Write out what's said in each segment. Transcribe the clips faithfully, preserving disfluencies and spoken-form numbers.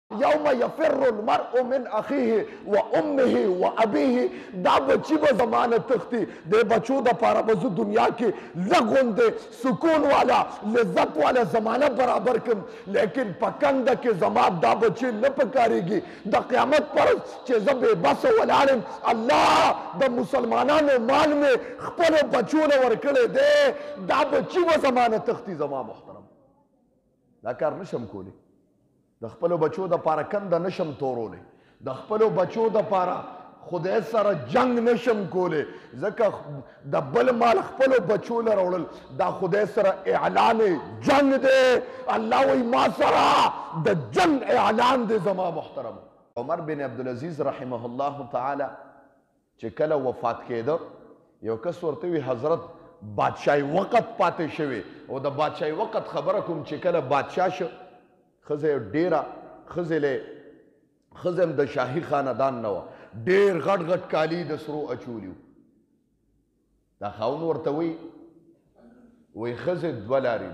یوم یفر المرء من اخیه و امه و ابیه دا بچی با زمان تختی دے بچو دا پارا بزو دنیا کی لگن دے سکون والا لذت والا زمانہ برابر کم لیکن پکند کے زمان دا بچی نپکاری گی دا قیامت پر چیزا بے بس والعالم اللہ دا مسلمانان مال میں خپل بچو نے ورکڑے دے دا بچی با زمان تختی زمان محترم دا کار نشم کولی د خپلو بچو د پاره کنده نشم تورولی د خپلو بچو د پاره خدای سره جنگ نشم کولی ځکه د بل مال خپلو بچو له راوړل دا خدای سره اعلان جنگ دی الله وایي ما سره د جنگ اعلان دی زما محترم عمر بن عبدالعزیز رحمه الله تعالی چې کله وفات کېده یو کس ورته وی حضرت بادشاہی وقت پاتې شوی او د بادشاہی وقت خبره کوم چې کله بادشاہ شو خزه ډیره خزله خزم د شاهي خاندان نه و ډیر غټ غټ کالی د سرو اچولیو دا خاون ورته وی وی خزه دوه لارې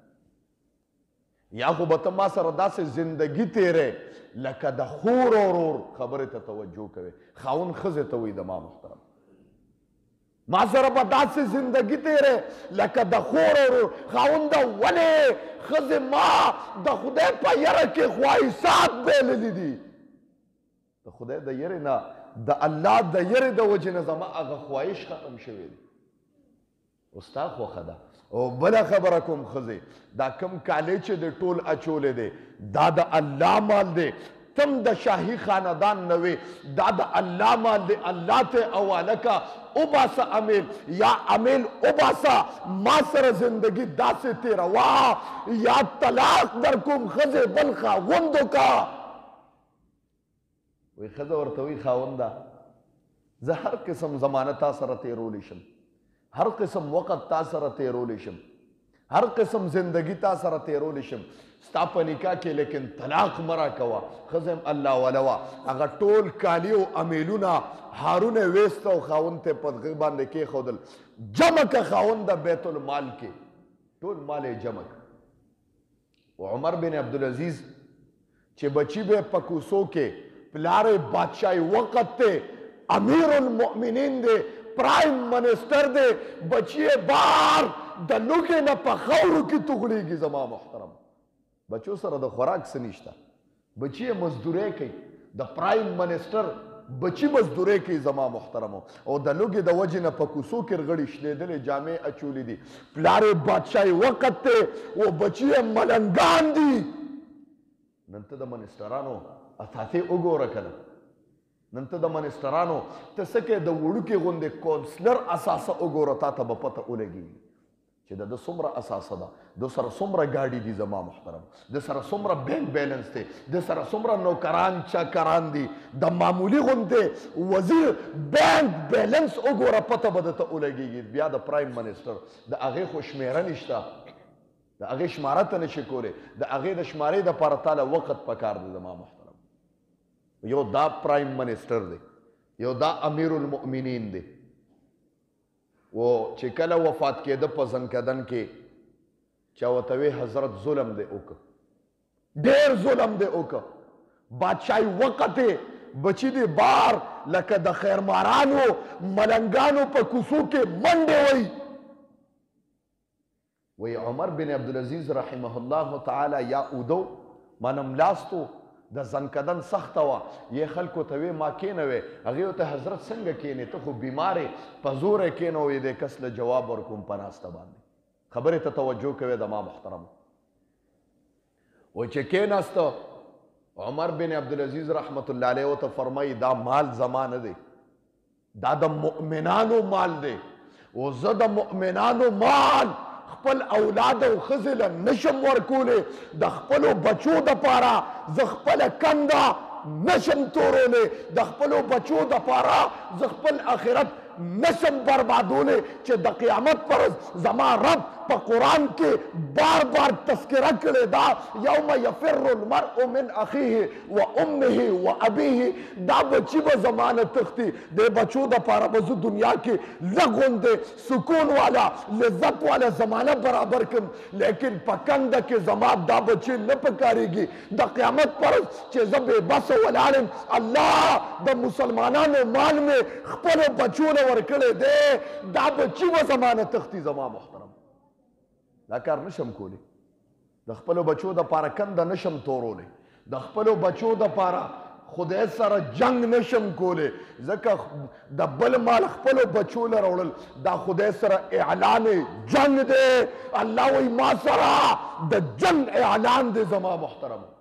دي یا خو به ته ما سره داسې زندگی تیرې لکه د خور ورور خبرې ته توجه کوې خاون خزه ته وی د ما محترم ما سره به داسې زندگی تیرې لکه د خور ورور خاون د ولې خزه ما د خدای په یره کې خواهشات بایللي دي د خدای د یرې نه د الله د یرې د وجې نه زما هغه خواهش ختم شوی دی اوس تا خوښه ده او بله خبره کوم ښځې دا کوم کالی چې د ټول اچولی دی دا د الله مال دی تم د شاهي خاندان نه وې دا د الله مال دی الله ته حواله کا اوباسا امیل یا امیل اوباسا ما سره زندگی داسې تیروا یا طلاق در کوم ښځې بل خاوندو کا وی ښځه ورته وی خاونده زه هر قسم زمانه تا سره تیرولی شم هر قسم وقت تا سره تیرولی شم هر قسم زندگی تا سره تیرولی شم ستا په نکاح کې لیکن طلاق مرا کوا خزم الله ولوا هغه ټول کالی او امیلونه هارونه ویسته او خاوند ته په غږ باندې کېښودل جمع که خاوند د بیت المال کې ټول مال یې جمع که عمر بن عبدالعزیز چې بچی به په کوڅو کې پلار بادشاہی وقت ته امیر المؤمنین دی پرائم منسٹر دے بچیے بار د لوکے نہ په خاورو کې تغلیږي زما محترم بچو سره د خوراک څه نشته بچی مزدورۍ کوي د پرایم منسټر بچی مزدورۍ کوي زما محترمو او د لوږې د وجې نه په کوڅو کې رغړې شلېدلې جامې اچولې دي پلار یې بادشاهي وقت دی او بچی یې ملنګان دي نن ته د منسټرانو اثاثې وګوره که نه نن ته د منسټرانو ته څه کوې د وړوکې غوندې کونسلر اثاثه وګوره تا ته به پته ولګېږي چې د ده څومره اثاثه ده د سره څومره ګاډي دي زما محترم د سره څومره بینک بیلنس دی د سره څومره نوکران چاکران دي د معمولي غوندې وزیر بینک بیلنس وګوره پته به درته ولګېږي بیا د پرایم منسټر د هغې خو شمېره نشته د هغې شماره ته نشي کولی د هغې د شمارې دپاره تاله وقت پکار دی زما محترم یو دا پرایم منسټر دی یو دا امیر المؤمنین دی و چې کله وفات کېده په زنکدن کې چا ورته وی حضرت ظلم دی وکړه ډېر ظلم دی وکړه بادشاهي وقت یې بچي دی بار لکه د خیرمارانو ملنګانو په کوڅو کې منډې وی وی عمر بن عبدالعزیز رحمه الله تعالی یا اودو منم لاستو د زنکدن سخته وه یې خلکو ته وی ما کېنوې هغې ورته حضرت څنګه کېنې ته خو بیمارې په زوره کېنوې دې کس له جواب ورکوم په ناسته باندې خبرې ته توجه کوې د ما محترم وایي چې کېناسته عمر بن عبدالعزیز رحمت الله علیه ورته فرمایي دا مال زما نه دی دا د مؤمنانو مال دی او زه د مؤمنانو مال خپل اولاد او ښځې له نشم ورکولی د خپلو بچو دپاره زه خپله کنده نشم تورولی د خپلو بچو دپاره زه خپل آخرت نشم بربادولی چې د قیامت پر ورځ زما رب پا قرآن کے بار بار تذکرہ کرے دا یوم یفر المرء من اخیه و امه و ابیه دا بچی با زمان تختی دے بچو دا پارا بزو دنیا کے لگن دے سکون والا لذت والا زمانہ برابر کن لیکن پکند کے زمان دا بچی نپکاری گی دا قیامت پر چیزا بے بس والعالم اللہ دا مسلمانان مان میں خپل بچون ورکڑے دے دا بچی با زمان تختی زمان محترم دا کار نشم کولی دا خپلو بچو دا پارا کند نشم تورولے دا خپلو بچو دا پارا خدای سره جنگ نشم کولی زکا دا بل مال خپلو بچو لروڑل دا خدای سره اعلان جنگ دے اللہ وی ما سره دا جنگ اعلان دے زمان محترم